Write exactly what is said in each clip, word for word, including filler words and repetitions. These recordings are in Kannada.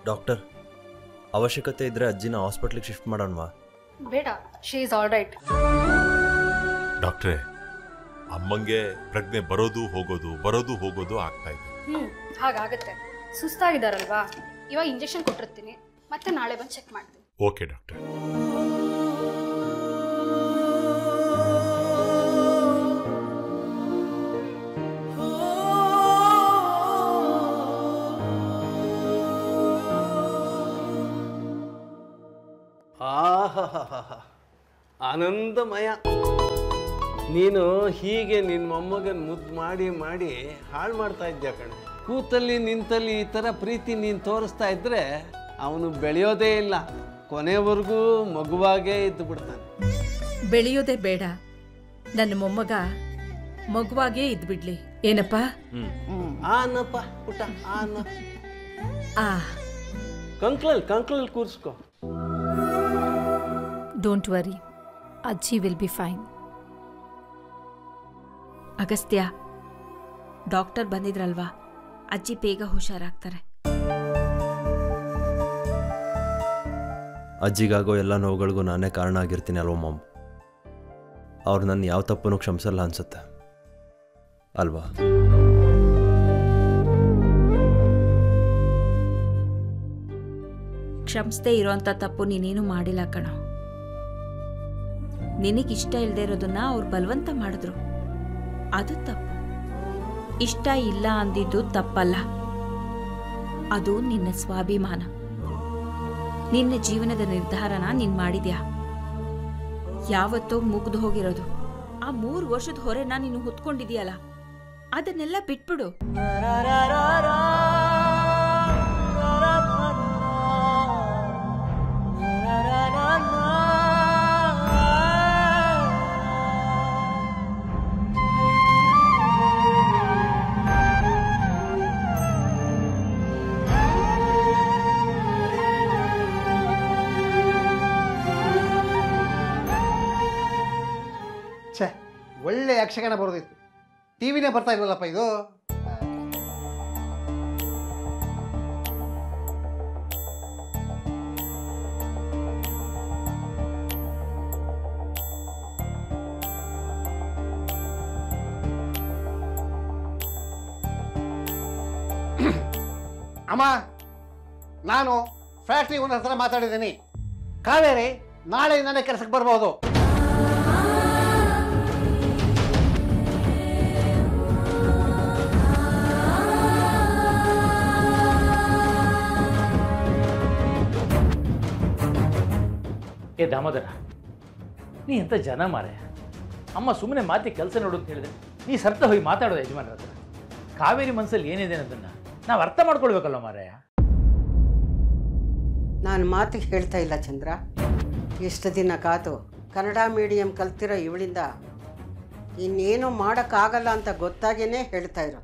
ಡಾಕ್ಟರ್, ಅವಶ್ಯಕತೆ ಇದ್ದರೆ ಅಜ್ಜಿನ ಹಾಸ್ಪಿಟ್ಲಿಗೆ ಶಿಫ್ಟ್ ಮಾಡೋಣವಾ? ಬೇಡ, ಶಿ ಈಸ್ ಆಲ್ ರೈಟ್. ಡಾಕ್ಟ್ರೇ, ಅಮ್ಮಂಗೆ ಪ್ರಜ್ಞೆ ಬರೋದು ಹೋಗೋದು ಬರೋದು ಹೋಗೋದು ಆಗ್ತಾ ಇದೆ. ಹ್ಞೂ ಹಾಗಾಗತ್ತೆ. ಸುಸ್ತಾಗಿದ್ದಾರಲ್ವಾ, ಇವಾಗ ಇಂಜೆಕ್ಷನ್ ಕೊಟ್ಟಿರ್ತೀನಿ, ಮತ್ತೆ ನಾಳೆ ಬಂದು ಚೆಕ್ ಮಾಡ್ತೀನಿ. Okay doctor. ಆಹಾ, ಆನಂದಮಯ. ನೀನು ಹೀಗೆ ನಿನ್ನ ಮೊಮ್ಮಗನ ಮುದ್ದು ಮಾಡಿ ಮಾಡಿ ಹಾಳು ಮಾಡ್ತಾ ಇದ್ಯಾ ಕಣೆ. ಕೂತಲ್ಲಿ ನಿಂತಲ್ಲಿ ಈ ಥರ ಪ್ರೀತಿ ನೀನು ತೋರಿಸ್ತಾ ಇದ್ದರೆ ಅವನು ಬೆಳೆಯೋದೇ ಇಲ್ಲ, ಕೊನೆವರೆಗೂ ಮಗುವಾಗೇ ಇದ್ದು ಬಿಡ್ತಾನೆ. ಬೆಳೆಯೋದೇ ಬೇಡ, ನನ್ನ ಮೊಮ್ಮಗ ಮಗುವಾಗೇ ಇದ್ಬಿಡ್ಲಿ. ಏನಪ್ಪ? ಆನಪ್ಪ ಪುಟ್ಟ, ಆನ. ಆ ಕಂಕ್ಳಲ್ಲಿ ಕಂಕ್ಳಲ್ಲಿ ಕೂರಿಸ್ಕೊ. ಡೋಂಟ್ ವರಿ, ಅಜ್ಜಿ will be fine. Agastya, doctor ಬಂದಿದ್ರಲ್ವಾ, ಅಜ್ಜಿ ಬೇಗ ಹುಷಾರಾಗ್ತಾರೆ. ಅಜ್ಜಿಗಾಗೋ ಎಲ್ಲ ನೋವುಗಳಿಗೂ ನಾನೇ ಕಾರಣ ಆಗಿರ್ತೀನಿ ಅಲ್ವಾ ಮಾಮ್? ಅವ್ರು ನನ್ನ ಯಾವ ತಪ್ಪನ್ನು ಕ್ಷಮಿಸಲ್ಲ ಅನ್ಸುತ್ತೆ ಅಲ್ವಾ? ಕ್ಷಮಿಸದೇ ಇರೋಂಥ ತಪ್ಪು ನೀನೇನು ಮಾಡಿಲ್ಲ ಕಣೋ. ನಿನಗಿಷ್ಟ ಇಲ್ಲದೆ ಇರೋದನ್ನ ಅವ್ರು ಬಲವಂತ ಮಾಡಿದ್ರು, ಅದು ತಪ್ಪು. ಇಷ್ಟ ಇಲ್ಲ ಅಂದಿದ್ದು ತಪ್ಪಲ್ಲ, ಅದು ನಿನ್ನ ಸ್ವಾಭಿಮಾನ. ನಿನ್ನ ಜೀವನದ ನಿರ್ಧಾರನ ನೀನ್ ಮಾಡಿದ್ಯಾ. ಯಾವತ್ತೋ ಮುಗ್ದು ಹೋಗಿರೋದು ಆ ಮೂರು ವರ್ಷದ ಹೊರೆನ ನೀನು ಹೊತ್ಕೊಂಡಿದೀಯಲ್ಲ, ಅದನ್ನೆಲ್ಲ ಬಿಟ್ಬಿಡು. ಛೇ, ಒಳ್ಳೆ ಯಕ್ಷಗಾನ ಬರೋದಿತ್ತು. ಟಿವಿನೇ ಬರ್ತಾ ಇಲ್ವಲ್ಲಪ್ಪ ಇದು. ಅಮ್ಮ, ನಾನು ಫ್ಯಾಕ್ಟ್ರಿ ಓನರ್ ಹತ್ರ ಮಾತಾಡಿದ್ದೀನಿ. ಕಾವೇರಿ ನಾಳೆ ನಾನೇ ಕೆಲಸಕ್ಕೆ ಬರ್ಬೋದು. ಏ ದಾಮೋದರ, ನೀ ಎಂಥ ಜನ ಮಾರೆ. ಅಮ್ಮ ಸುಮ್ಮನೆ ಮಾತಿ ಕೆಲಸ ನೋಡು ಅಂತ ಹೇಳಿದ್ರೆ ನೀ ಸರ್ತ ಹೋಗಿ ಮಾತಾಡೋದು ಯಜಮಾನ್ರ ಹತ್ರ. ಕಾವೇರಿ ಮನಸ್ಸಲ್ಲಿ ಏನಿದೆ ಅನ್ನೋದನ್ನು ನಾವು ಅರ್ಥ ಮಾಡ್ಕೊಳ್ಬೇಕಲ್ಲ ಮಾರಾಯ. ನಾನು ಮಾತಿಗೆ ಹೇಳ್ತಾ ಇಲ್ಲ ಚಂದ್ರ. ಎಷ್ಟು ದಿನ ಕಾತು ಕನ್ನಡ ಮೀಡಿಯಂ ಕಲ್ತಿರೋ ಇವಳಿಂದ ಇನ್ನೇನು ಮಾಡೋಕ್ಕಾಗಲ್ಲ ಅಂತ ಗೊತ್ತಾಗೇನೆ ಹೇಳ್ತಾ ಇರೋದು.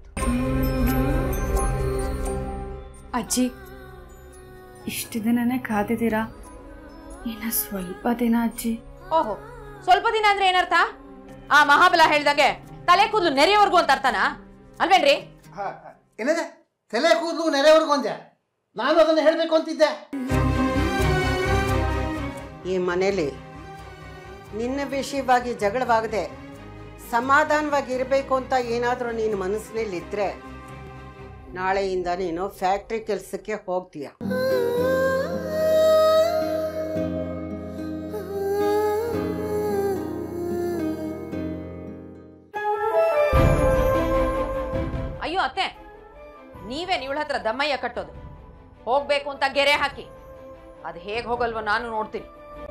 ಅಜ್ಜಿ, ಇಷ್ಟು ದಿನನೇ ಕಾದಿದ್ದೀರಾ, ಇನ್ನು ಸ್ವಲ್ಪ ದಿನ ಅಜ್ಜಿ. ಓಹೋ, ಸ್ವಲ್ಪ ದಿನ ಅಂದ್ರೆ ಏನರ್ಥ? ಆ ಮಹಾಬಲ ಹೇಳ್ದಾಗೆ ತಲೆ ಕೂದಲು ನೆರೆಯವರೆಗೂ ಅಂತ ಅರ್ಥನಾ ಅಲ್ವೇನ್ರಿ? ಏನಿದೆ ತಲೆ ಕೂದಲು ನೆರೆಯವರೆಗೂ ಅಂದೆ? ನಾನು ಅದನ್ನು ಹೇಳಬೇಕು ಅಂತಿದ್ದೆ. ಈ ಮನೇಲಿ ನಿನ್ನ ವಿಷಯವಾಗಿ ಜಗಳವಾಗದೆ ಸಮಾಧಾನವಾಗಿ ಇರಬೇಕು ಅಂತ ಏನಾದರೂ ನೀನು ಮನಸ್ಸಿನಲ್ಲಿದ್ದರೆ ನಾಳೆಯಿಂದ ನೀನು ಫ್ಯಾಕ್ಟ್ರಿ ಕೆಲಸಕ್ಕೆ ಹೋಗ್ತೀಯ. ಅಯ್ಯೋ ಅತ್ತೆ, ನೀವೇನು ಇವಳ ಹತ್ರ ದಮ್ಮಯ್ಯ ಕಟ್ಟೋದು? ಹೋಗ್ಬೇಕು ಅಂತ ಗೆರೆ ಹಾಕಿ, ಅದು ಹೇಗೆ ಹೋಗಲ್ವೋ ನಾನು ನೋಡ್ತೀನಿ.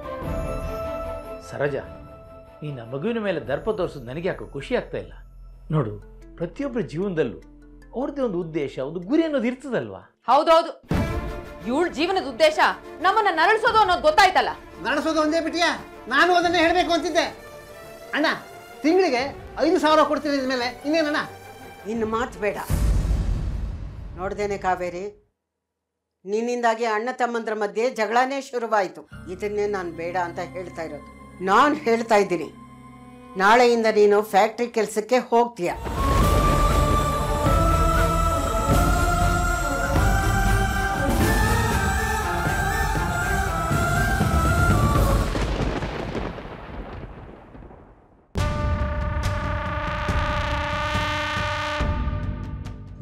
ಸರೋಜ, ನೀನು ಮಗುವಿನ ಮೇಲೆ ದರ್ಪ ತೋರಿಸೋದು ನನಗೆ ಯಾಕೋ ಖುಷಿ ಆಗ್ತಾ ಇಲ್ಲ. ನೋಡು, ಪ್ರತಿಯೊಬ್ಬರ ಜೀವನದಲ್ಲೂ ಅವ್ರದ್ದೇ ಒಂದು ಉದ್ದೇಶ, ಒಂದು ಗುರಿ ಅನ್ನೋದು ಇರ್ತದಲ್ವಾ? ಹೌದೌದು, ಇವಳ ಜೀವನದ ಉದ್ದೇಶ ನಮ್ಮನ್ನ ನರಳಿಸೋದು ಅನ್ನೋದು ಗೊತ್ತಾಯ್ತಲ್ಲ. ನಡೆಸೋದು ಒಂದೇ ಬಿಟ್ಟಿಯಾ? ನಾನು ಅದನ್ನೇ ಹೇಳಬೇಕು ಅಂತಿದ್ದೆ. ಅಣ್ಣ, ತಿಂಗಳಿಗೆ ಐದು ಸಾವಿರ ಕೊಡ್ತೀನಿ ಇದ್ಮೇಲೆ ಇನ್ನೇನಣ್ಣ? ಇನ್ನು ಮಾತು ಬೇಡ. ನೋಡ್ದೇನೆ ಕಾವೇರಿ, ನಿನ್ನಿಂದಾಗಿ ಅಣ್ಣ ತಮ್ಮಂದ್ರ ಮಧ್ಯೆ ಜಗಳನೇ ಶುರುವಾಯಿತು. ಇದನ್ನೇ ನಾನು ಬೇಡ ಅಂತ ಹೇಳ್ತಾ ಇರೋದು. ನಾನು ಹೇಳ್ತಾ ಇದ್ದೀನಿ, ನಾಳೆಯಿಂದ ನೀನು ಫ್ಯಾಕ್ಟ್ರಿ ಕೆಲಸಕ್ಕೆ ಹೋಗ್ತೀಯ.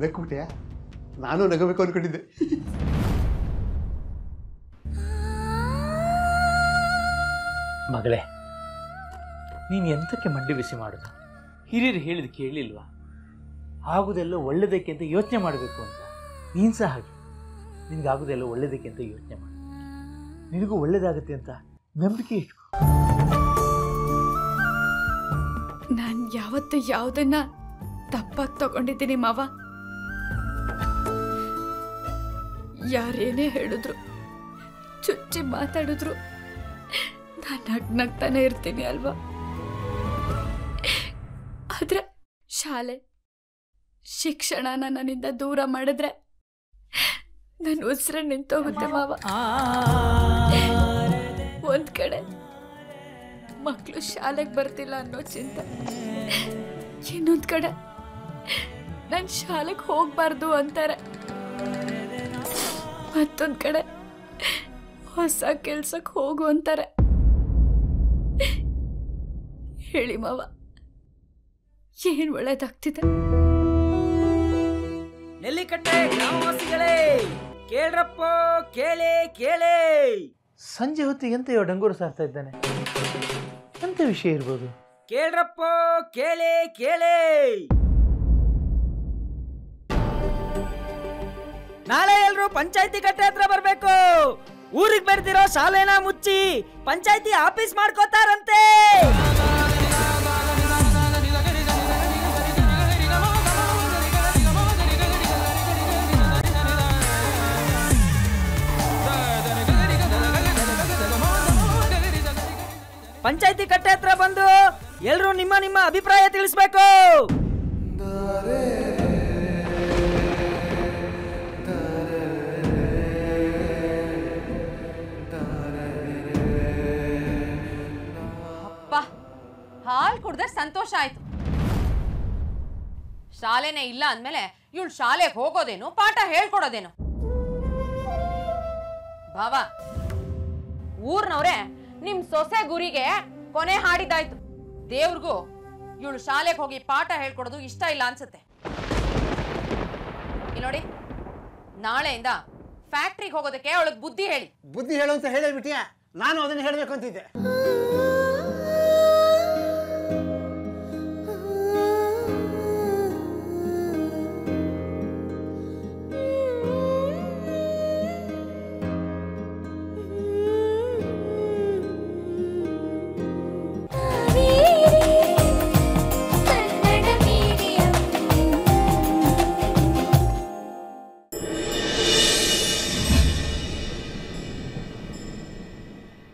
ನಗಬೇಕು ಬಿಟ್ಟಿಯಾ? ನಾನು ನಗಬೇಕು ಅಂದ್ಕೊಂಡಿದ್ದೆ. ಮಗಳೇ, ನೀನು ಎಂತಕ್ಕೆ ಮಂಡಿ ಬಿಸಿ ಮಾಡೋದು? ಹಿರಿಯರು ಹೇಳಿದ ಕೇಳಿಲ್ವಾ? ಆಗುದೆಲ್ಲ ಒಳ್ಳೇದಕ್ಕೆ ಅಂತ ಯೋಚನೆ ಮಾಡಬೇಕು ಅಂತ. ನೀನು ಸಹ ಹಾಗೆ, ನಿನಗಾಗುದೆಲ್ಲ ಒಳ್ಳೇದಕ್ಕೆ ಅಂತ ಯೋಚನೆ ಮಾಡು. ನಿನಗೂ ಒಳ್ಳೇದಾಗುತ್ತೆ ಅಂತ ನಂಬಿಕೆ ಇಟ್ಕೊ. ನಾನು ಯಾವತ್ತು ಯಾವುದನ್ನ ತಪ್ಪಾಗಿ ತಗೊಂಡಿದ್ದೀನಿ ಮಾವ. ಯಾರೇನೇ ಹೇಳಿದ್ರು, ಚುಚ್ಚಿ ಮಾತಾಡಿದ್ರು ನಾನು ನಗ್ ನಗ್ತಾನೆ ಇರ್ತೀನಿ ಅಲ್ವಾ? ಆದ್ರೆ ಶಾಲೆ ಶಿಕ್ಷಣನ ನನ್ನಿಂದ ದೂರ ಮಾಡಿದ್ರೆ ನನ್ನ ಉಸಿರು ನಿಂತೋಗುತ್ತೆ ಮಾವ. ಒಂದ್ ಕಡೆ ಮಕ್ಕಳು ಶಾಲೆಗೆ ಬರ್ತಿಲ್ಲ ಅನ್ನೋ ಚಿಂತೆ, ಇನ್ನೊಂದ್ ಕಡೆ ನಾನು ಶಾಲೆಗೆ ಹೋಗ್ಬಾರ್ದು ಅಂತಾರೆ, ಮತ್ತೊಂದ್ ಕಡೆ ಹೊಸ ಕೆಲ್ಸಕ್ಕೆ ಹೋಗು ಅಂತಾರೆ. ಹೇಳಿ ಮಾವ, ಏನ್ ಒಳ್ಳೇದಾಗ್ತಿದೆ? ನೆಲ್ಲಿಕಟ್ಟೆ ಗ್ರಾಮವಾಸಿಗಳೇ, ಕೇಳ್ರಪ್ಪ, ಕೇಳಿ ಕೇಳಿ. ಸಂಜೆ ಹೊತ್ತಿಗೆ ಎಂತ ಇವ ಡಂಗೂರು ಸಾರ್ತಾ ಇದ್ದಾನೆ? ಎಂತ ವಿಷಯ ಇರ್ಬೋದು? ಕೇಳ್ರಪ್ಪ, ಕೇಳಿ ಕೇಳಿ. ನಾಳೆ ಎಲ್ರು ಪಂಚಾಯತಿ ಕಟ್ಟೆ ಹತ್ರ ಬರ್ಬೇಕು. ಊರಿಗೆ ಬರ್ದಿರೋ ಶಾಲೆನ ಮುಚ್ಚಿ ಪಂಚಾಯತಿ ಆಫೀಸ್ ಮಾಡ್ಕೋತಾರಂತೆ. ಪಂಚಾಯತಿ ಕಟ್ಟೆ ಹತ್ರ ಬಂದು ಎಲ್ರು ನಿಮ್ಮ ನಿಮ್ಮ ಅಭಿಪ್ರಾಯ ತಿಳಿಸ್ಬೇಕು. ಅಪ್ಪ, ಹಾಲ್ ಕುಡ್ದೆ ಸಂತೋಷ ಆಯ್ತು. ಶಾಲೆನೇ ಇಲ್ಲ ಅಂದ್ಮೇಲೆ ಇವಳು ಶಾಲೆಗೆ ಹೋಗೋದೇನು, ಪಾಠ ಹೇಳ್ಕೊಡೋದೇನು? ಭಾವ, ಊರ್ನವ್ರೆ ನಿಮ್ ಸೊಸೆ ಗುರಿಗೆ ಕೊನೆ ಹಾಡಿದಾಯ್ತು. ದೇವ್ರಿಗೂ ಇವಳು ಶಾಲೆಗೆ ಹೋಗಿ ಪಾಠ ಹೇಳ್ಕೊಡೋದು ಇಷ್ಟ ಇಲ್ಲ ಅನ್ಸುತ್ತೆ. ಇಲ್ಲಿ ನೋಡಿ, ನಾಳೆಯಿಂದ ಫ್ಯಾಕ್ಟ್ರಿಗೆ ಹೋಗೋದಕ್ಕೆ ಅವಳಿಗೆ ಬುದ್ಧಿ ಹೇಳಿ. ಬುದ್ಧಿ ಹೇಳು ಅಂತ ಹೇಳಿಬಿಟ್ಟಿಯಾ? ನಾನು ಅದನ್ನ ಹೇಳಬೇಕು ಅಂತಿದ್ದೆ.